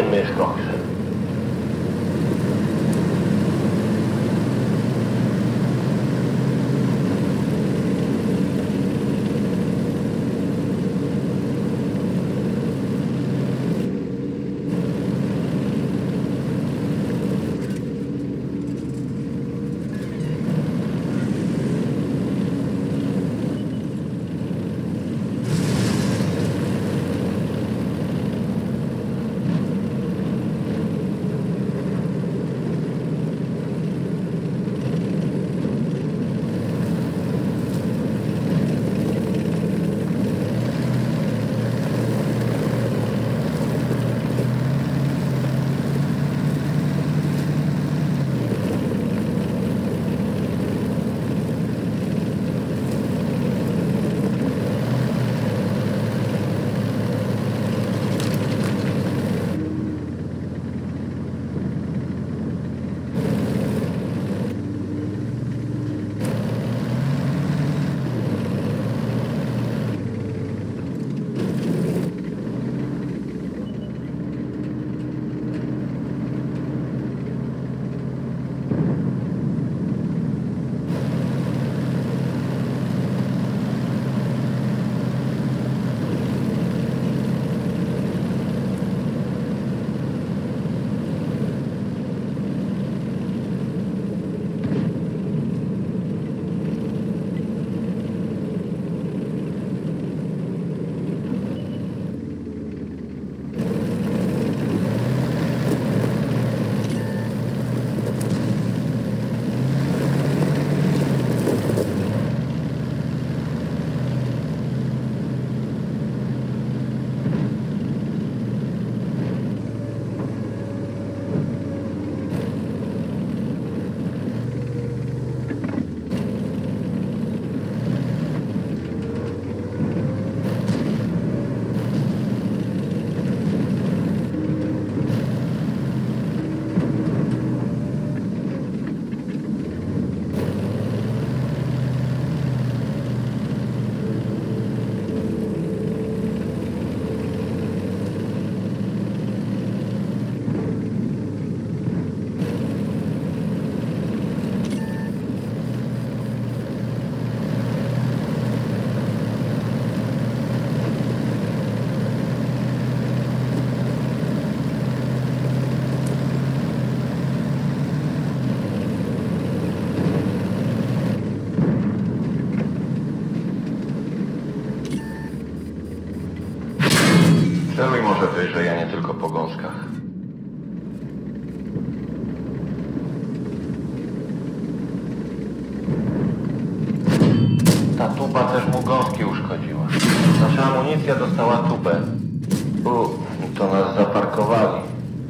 Jedziemy z koksem. Celuj może wyżej, a nie tylko po gąskach. Ta tuba też mu gąski uszkodziła. Nasza amunicja dostała tubę. To nas zaparkowali.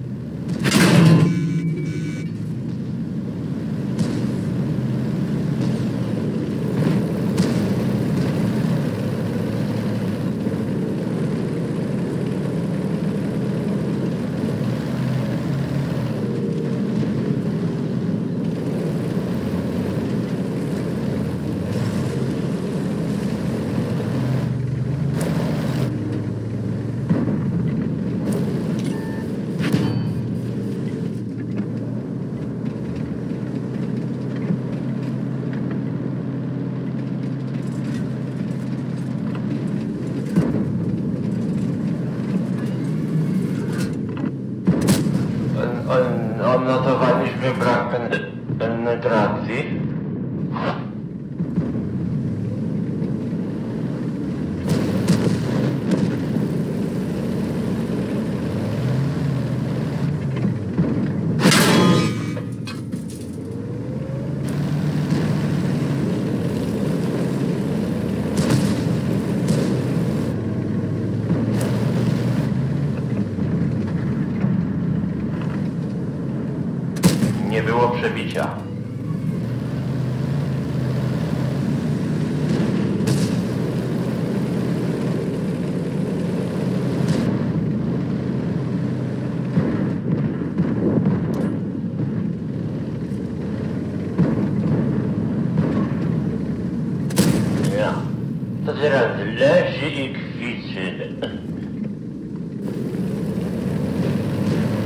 Odnotowaliśmy brak penetracji. Nie było przebicia. Ja. To teraz leży i kwiczy.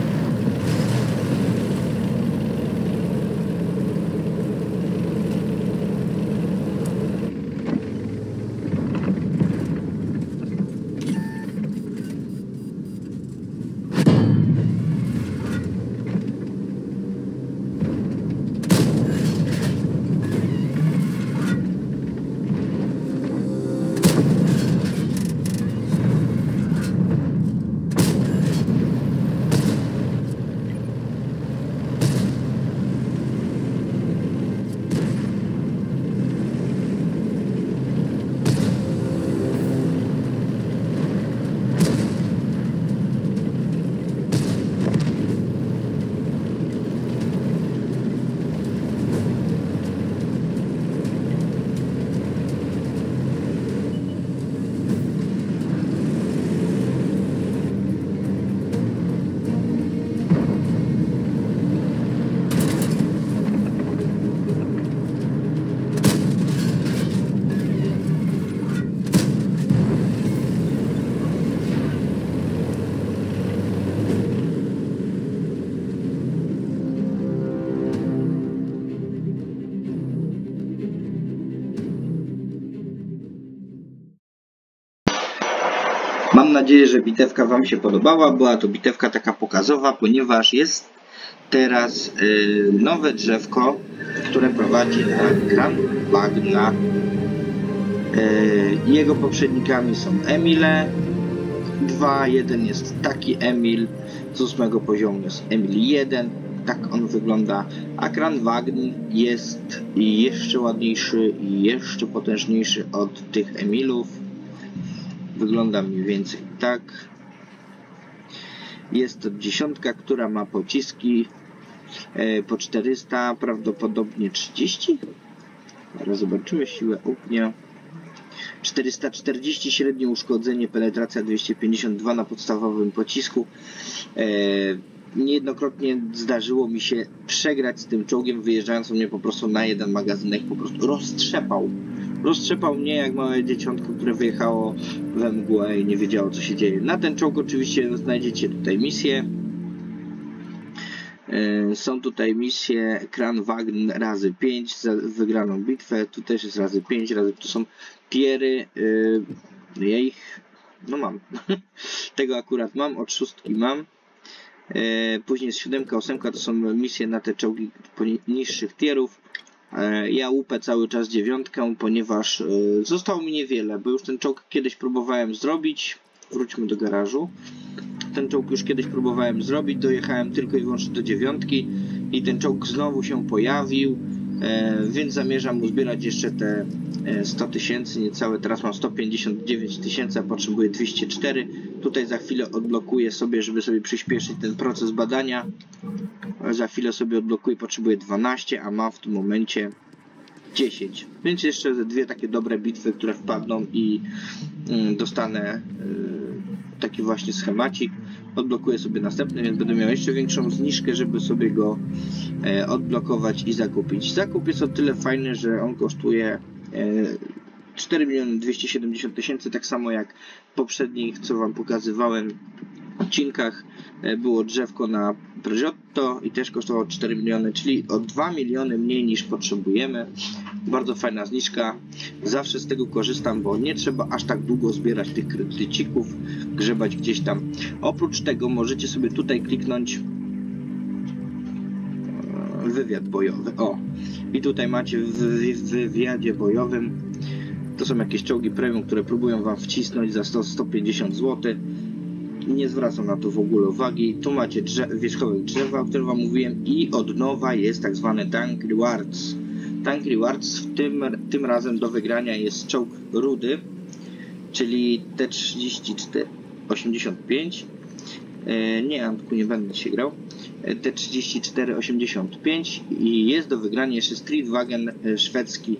Mam nadzieję, że bitewka Wam się podobała. Była to bitewka taka pokazowa, ponieważ jest teraz nowe drzewko, które prowadzi na Kran Wagna. Jego poprzednikami są Emile 2, jeden jest taki Emil, z 8 poziomu jest Emil 1, tak on wygląda, a Kran Wagn jest jeszcze ładniejszy i jeszcze potężniejszy od tych Emilów. Wygląda mniej więcej tak. Jest to 10, która ma pociski po 400, prawdopodobnie 30. Zaraz zobaczymy siłę ognia. 440 średnie uszkodzenie, penetracja 252 na podstawowym pocisku. Niejednokrotnie zdarzyło mi się przegrać z tym czołgiem, wyjeżdżając mnie po prostu na jeden magazynek, po prostu roztrzepał. Roztrzepał mnie jak małe dzieciątko, które wyjechało we mgłę i nie wiedziało, co się dzieje. Na ten czołg oczywiście znajdziecie tutaj misje. Są tutaj misje Kran Wagn razy 5 za wygraną bitwę. Tu też jest razy 5, tu są tiery. Ja ich no mam. Tego akurat mam, od 6 mam. Później jest 7, 8, to są misje na te czołgi niższych tierów. Ja łupę cały czas 9, ponieważ zostało mi niewiele, bo już ten czołg kiedyś próbowałem zrobić. Wróćmy do garażu. Ten czołg już kiedyś próbowałem zrobić, dojechałem tylko i wyłącznie do 9 i ten czołg znowu się pojawił, więc zamierzam uzbierać jeszcze te 100 tysięcy, niecałe, teraz mam 159 tysięcy, a potrzebuję 204. Tutaj za chwilę odblokuję sobie, żeby sobie przyspieszyć ten proces badania. Za chwilę sobie odblokuję, potrzebuję 12, a mam w tym momencie 10. Więc jeszcze dwie takie dobre bitwy, które wpadną i dostanę taki właśnie schemacik. Odblokuję sobie następny, więc będę miał jeszcze większą zniżkę, żeby sobie go odblokować i zakupić. Zakup jest o tyle fajny, że on kosztuje 4 270 tysięcy, tak samo jak poprzednich, co Wam pokazywałem w odcinkach. Było drzewko na Peugeotto i też kosztowało 4 miliony, czyli o 2 miliony mniej niż potrzebujemy. Bardzo fajna zniżka. Zawsze z tego korzystam, bo nie trzeba aż tak długo zbierać tych kredycików, grzebać gdzieś tam. Oprócz tego możecie sobie tutaj kliknąć wywiad bojowy. O, i tutaj macie w wywiadzie bojowym, to są jakieś czołgi premium, które próbują Wam wcisnąć za 100-150 zł. Nie zwracam na to w ogóle uwagi. Tu macie wierzchołek drzewa, o którym Wam mówiłem, i od nowa jest tak zwany Tank Rewards. Tank Rewards tym razem do wygrania jest czołg rudy, czyli T-34-85. Nie, Antku, nie będę się grał. T-34-85 i jest do wygrania jeszcze Streetwagen szwedzki.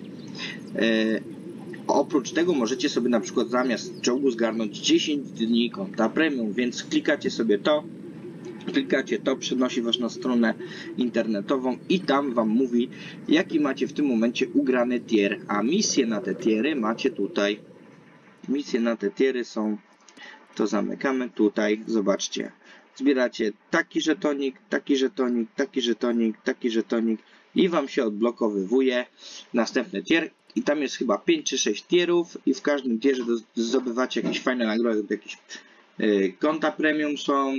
Oprócz tego możecie sobie na przykład zamiast czołgu zgarnąć 10 dni konta premium, więc klikacie sobie to, przenosi Was na stronę internetową i tam Wam mówi, jaki macie w tym momencie ugrany tier, a misje na te tiery macie tutaj. Misje na te tiery są, to zamykamy tutaj, zobaczcie. Zbieracie taki żetonik, taki żetonik, taki żetonik, taki żetonik i Wam się odblokowywuje następny tier. I tam jest chyba 5 czy 6 tierów i w każdym tierze zdobywacie jakieś fajne nagrody, jakieś konta premium są,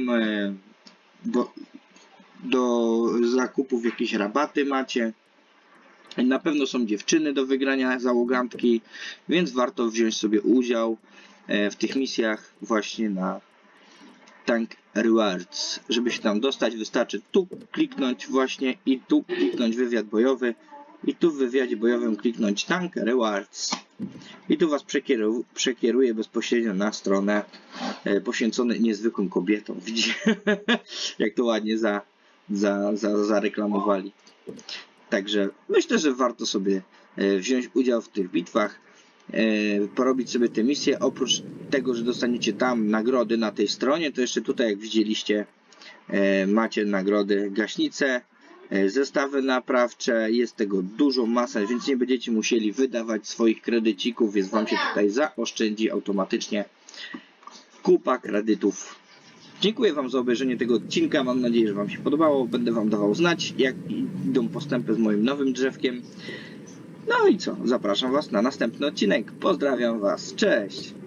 do zakupów jakieś rabaty macie. Na pewno są dziewczyny do wygrania, załogantki, więc warto wziąć sobie udział w tych misjach właśnie na Tank Rewards. Żeby się tam dostać, wystarczy tu kliknąć właśnie i tu kliknąć wywiad bojowy i tu w wywiadzie bojowym kliknąć Tank Rewards i tu Was przekieruje bezpośrednio na stronę poświęconą niezwykłym kobietom. Widzicie, jak to ładnie zareklamowali. Także myślę, że warto sobie wziąć udział w tych bitwach, porobić sobie te misje. Oprócz tego, że dostaniecie tam nagrody na tej stronie, to jeszcze tutaj, jak widzieliście, macie nagrody, gaśnice, zestawy naprawcze, jest tego dużo, masa, więc nie będziecie musieli wydawać swoich kredycików, więc Wam się tutaj zaoszczędzi automatycznie kupa kredytów. Dziękuję Wam za obejrzenie tego odcinka, mam nadzieję, że Wam się podobało, będę Wam dawał znać, jak idą postępy z moim nowym drzewkiem. No i co, zapraszam Was na następny odcinek, pozdrawiam Was, cześć!